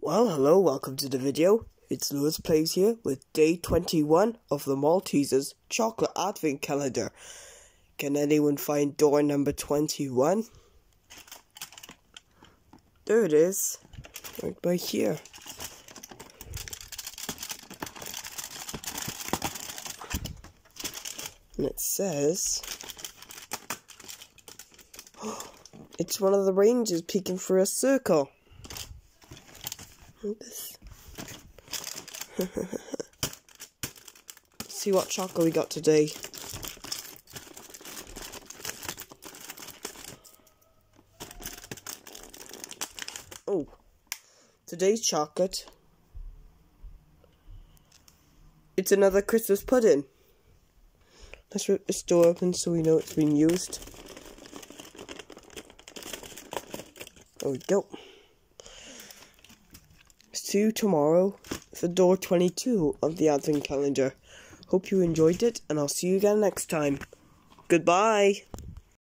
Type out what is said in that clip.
Well, hello, welcome to the video. It's Lewis Plays here with day 21 of the Maltesers Chocolate Advent Calendar. Can anyone find door number 21? There it is, right by here. And it says, it's one of the rangers peeking through a circle. Let's see what chocolate we got today. Oh, today's chocolate. It's another Christmas pudding. Let's rip this door open so we know it's been used. There we go. See you tomorrow for door 22 of the Advent Calendar. Hope you enjoyed it, and I'll see you again next time. Goodbye!